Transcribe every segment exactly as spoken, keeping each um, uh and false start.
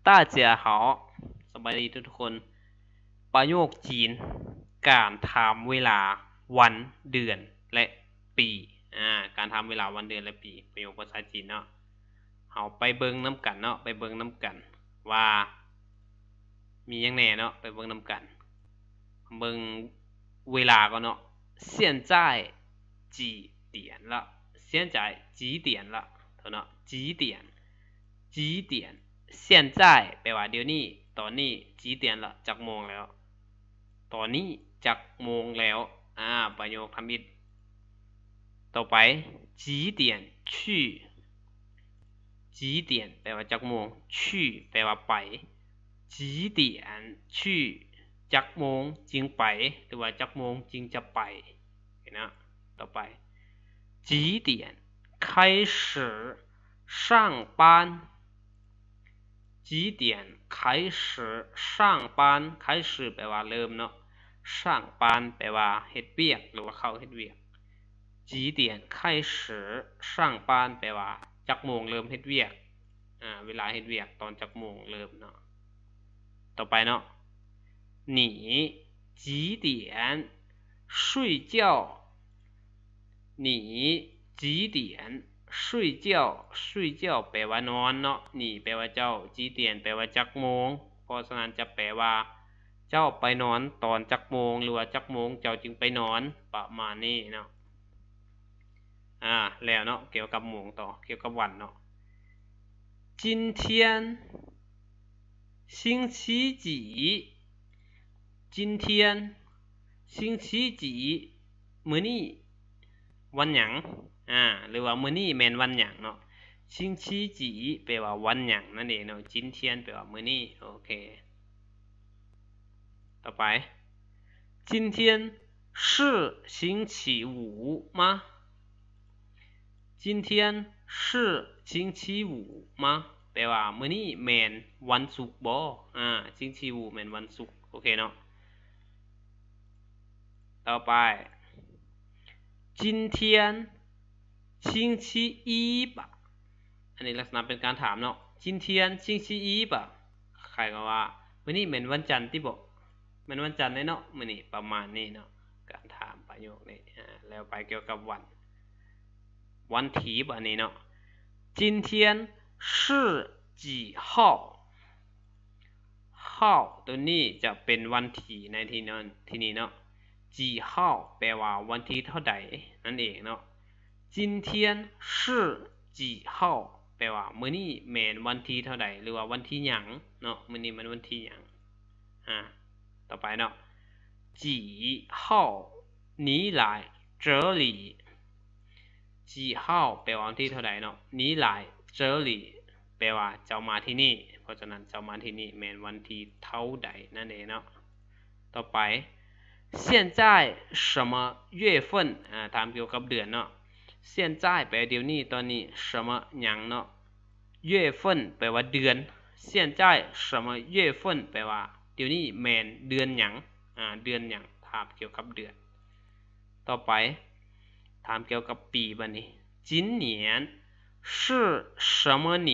ต้าเจียหาสบายดีทุกคนประโยคจีนการทำเวลาวันเดือนและปีอ่าการทำเวลาวันเดือนและปีประโยคภาษาจีนเนาะเอาไปเบิ่งน้ำกันเนาะไปเบิ่งน้ำกันว่ามียังแน่เนาะไปเบิ่งน้ำกันเบิ่งเวลาก็เนาะ现在几点了现在几点了เท่าเนาะ几点几点现在แปลว่าเดี๋ยวนี้ตอนนี้จีเตียนละจักโมงแล้วตอนนี้จักโมงแล้วอ่าประโยคทำอิดต่อไปจีเตียน去จีเตียนแปลว่าจักโมง去แปลว่าไปจีเตียน去จักโมงจึงไปหรือว่าจักโมงจึงจะไปเห็นนะต่อไปจีเตียน开始上班几点开始上班开始แปลว่าเริ่มเนาะ上班แปลว่าเฮ็ดเวียกหรือว่าเข้าเฮ็ดเวียก几点开始上班แปลว่าจักโมงเริ่มเฮ็ดเวียกอ่าเวลาเฮ็ดเวียกตอนจักโมงเริ่มเนาะต่อไปเนาะ你几点睡觉你几点睡觉睡觉แปลว่านอนเนาะนี่แปลว่าเจ้าจีเตียนแปลว่าจักโมงเพราะฉะนั้นจะแปลว่าเจ้าไปนอนตอนจักโมงหรือว่าจักโมงเจ้าจึงไปนอนประมาณนี้เนาะอ่าแล้วเนาะเกี่ยวกับโมงต่อเกี่ยวกับวันเนาะ今天星期几今天星期几มื้อนี้วันหยังอ่าหรือว่ามื้อนี้แม่นวันหยังเนาะชิงชีจีแปลว่าวันหยังนั่นเองเนาะจินเทียนแปลว่ามื้อนี้โอเคต่อไป今天是星期五吗今天是星期五吗แปลว่ามื้อนี้แม่นวันศุกร์บ่อ่า星期五แม่นวันศุกร์โอเคเนาะต่อไป今天星期一吧อันนี้ลักษณะเป็นการถามเนาะ今天星期一吧ใครก็ว่ามื้อนี้แม่นวันจันทร์ติบ่แม่นวันจันทร์เลยเนาะมื้อนี้ประมาณนี้เนาะการถามประโยคนี้อ่าแล้วไปเกี่ยวกับวันวันที่บัดนี้เนาะ今天是几号号ตัวนี้จะเป็นวันที่ในที่นั้นที่นี้เนาะจีเฮาแปลว่าวันที่เท่าใดนั่นเองเนาะ今天是几号แปลว่ามื้อนี้แม่นวันที่เท่าใดหรือว่าวันที่หยังเนาะมื้อนี้มันวันที่หยังอ่าต่อไปเนาะ几号你来这里几号แปลว่าวันที่เท่าใดเนาะ你来这里แปลว่าเจ้ามาที่นี่เพราะฉะนั้นเจ้ามาที่นี่แม่นวันที่เท่าใดนั่นเองเนาะต่อไป现在什么月份อ่าถามเกี่ยวกับเดือนเนาะ现在แปลเดี๋ยวนี้ตอนนี้什么หยังเนาะ月份แปลว่าเดือน现在什么月份แปลว่าเดี๋ยวนี้แม่นเดือนหยังอ่าเดือนหยังถามเกี่ยวกับเดือนต่อไปถามเกี่ยวกับปีบัดนี้今年是什么年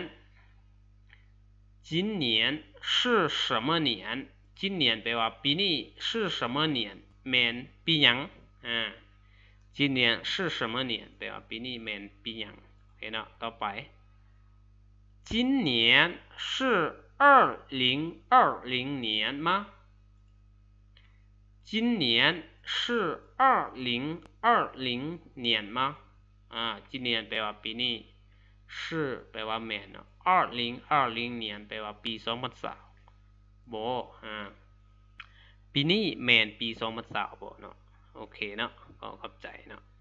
今年是什么年今年แปลว่าปีนี้是什么年แม่นปีหยังอ่า今年是什么年แปลว่าปีนี้แม่นปีหยังเห็นเนาะต่อไป今年是二零二零年吗今年是二零二零年吗อ่า今年แปลว่าปีนี้是แปลว่าแม่นเนาะ二零二零年แปลว่าปีสองพันยี่สิบโบอ่าปีนี้แมนปีสองพันยี่สิบบ่เนาะโอเคเนาะก็เข้าใจเนาะ